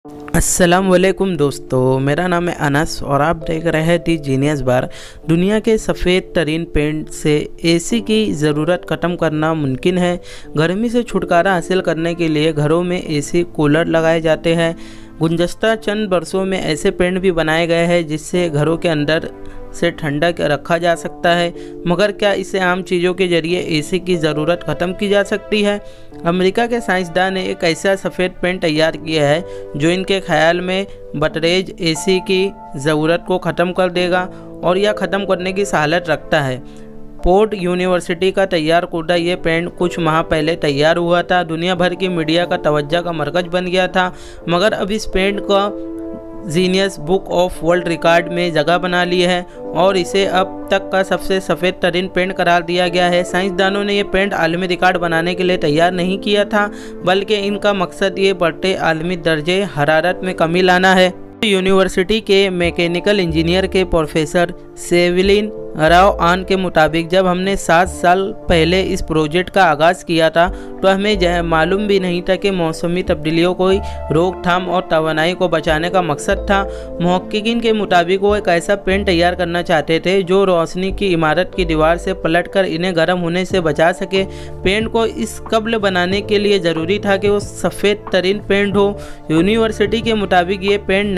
अस्सलाम वालेकुम दोस्तों, मेरा नाम है अनस और आप देख रहे हैं दी जीनियस बार। दुनिया के सफ़ेद तरीन पेंट से एसी की ज़रूरत ख़त्म करना मुमकिन है। गर्मी से छुटकारा हासिल करने के लिए घरों में एसी कूलर लगाए जाते हैं। गुज़श्ता चंद बरसों में ऐसे पेंट भी बनाए गए हैं जिससे घरों के अंदर से ठंडक रखा जा सकता है, मगर क्या इसे आम चीज़ों के ज़रिए एसी की ज़रूरत ख़त्म की जा सकती है? अमेरिका के साइंसदान ने एक ऐसा सफ़ेद पेंट तैयार किया है जो इनके ख्याल में बटरेज एसी की ज़रूरत को ख़त्म कर देगा और यह ख़त्म करने की सहालत रखता है। पोर्ट यूनिवर्सिटी का तैयार करदा ये पेंट कुछ माह पहले तैयार हुआ था। दुनिया भर की मीडिया का तवज्जो का मरकज़ बन गया था, मगर अब इस पेंट का Guinness book of world record में जगह बना ली है और इसे अब तक का सबसे सफ़ेद तरीन पेंट करार दिया गया है। साइंसदानों ने यह पेंट आलमी रिकॉर्ड बनाने के लिए तैयार नहीं किया था, बल्कि इनका मकसद ये बढ़ते आलमी दर्जे हरारत में कमी लाना है। यूनिवर्सिटी के मैकेनिकल इंजीनियर के प्रोफेसर सेविलिन राव आन के मुताबिक जब हमने 7 साल पहले इस प्रोजेक्ट का आगाज़ किया था तो हमें मालूम भी नहीं था कि मौसमी तब्दीलियों को रोकथाम और तवानाई को बचाने का मकसद था। मुहक्किकीन के मुताबिक वो एक ऐसा पेंट तैयार करना चाहते थे जो रोशनी की इमारत की दीवार से पलटकर इन्हें गर्म होने से बचा सके। पेंट को इस कब्ल बनाने के लिए ज़रूरी था कि वो सफ़ेद तरीन पेंट हो। यूनिवर्सिटी के मुताबिक ये पेंट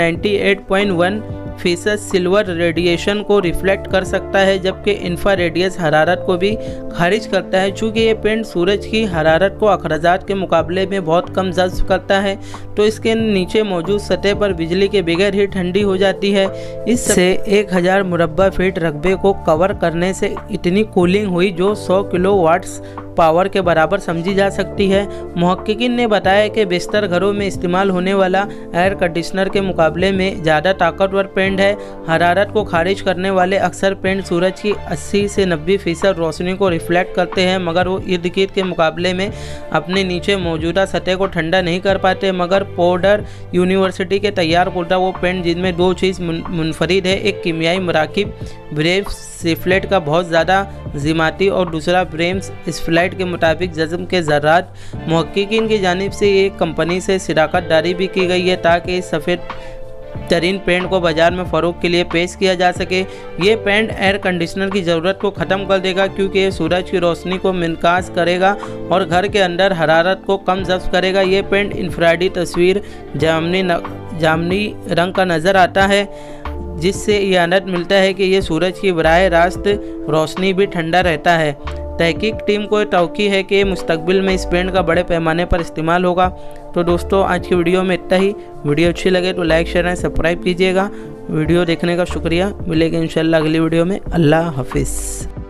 98.1% सिल्वर रेडिएशन को रिफ्लेक्ट कर सकता है, जबकि इंफ्रारेडियस हरारत को भी खारिज करता है। चूँकि ये पेंट सूरज की हरारत को अखराजात के मुकाबले में बहुत कम जज्ब करता है, तो इसके नीचे मौजूद सतह पर बिजली के बगैर ही ठंडी हो जाती है। इससे 1000 मुरब्बा फीट रकबे को कवर करने से इतनी कूलिंग हुई जो 100 किलोवाट्स पावर के बराबर समझी जा सकती है। मुहक्किकीन ने बताया कि बेशतर घरों में इस्तेमाल होने वाला एयर कंडीशनर के मुकाबले में ज़्यादा ताकतवर पेंट है। हरारत को खारिज करने वाले अक्सर पेंट सूरज की 80 से 90% रोशनी को रिफ्लेक्ट करते हैं, मगर वो इर्द गिर्द के मुकाबले में अपने नीचे मौजूदा सतह को ठंडा नहीं कर पाते। मगर पोर्ट यूनिवर्सिटी के तैयार करदा वो पेंट जिनमें 2 चीज़ मुनफरिद है, एक कीमियाई मराकिब ब्रेव्स सिफ्लेट का बहुत ज़्यादा ज़िमाती और दूसरा ब्रेम्स स्फ्लाइट के मुताबिक जज्म के ज़र्रात। मुहक्किकीन की जानिब से एक कंपनी से शिराकतदारी भी की गई है ताकि इस सफ़ेद तरीन पेंट को बाज़ार में फ़रोग़ के लिए पेश किया जा सके। ये पेंट एयर कंडीशनर की ज़रूरत को ख़त्म कर देगा क्योंकि ये सूरज की रोशनी को मिनकास करेगा और घर के अंदर हरारत को कम जब्त करेगा। ये पेंट इंफ्रारेडी तस्वीर जामनी रंग का नज़र आता है, जिससे ये आनंद मिलता है कि ये सूरज की बराह रास्त रोशनी भी ठंडा रहता है। तहकीक टीम को तौक़ी है कि मुस्तकबिल में इस पेंट का बड़े पैमाने पर इस्तेमाल होगा। तो दोस्तों, आज की वीडियो में इतना ही। वीडियो अच्छी लगे तो लाइक शेयर एंड सब्सक्राइब कीजिएगा। वीडियो देखने का शुक्रिया। मिलेंगे इंशाल्लाह अगली वीडियो में। अल्लाह हाफिज़।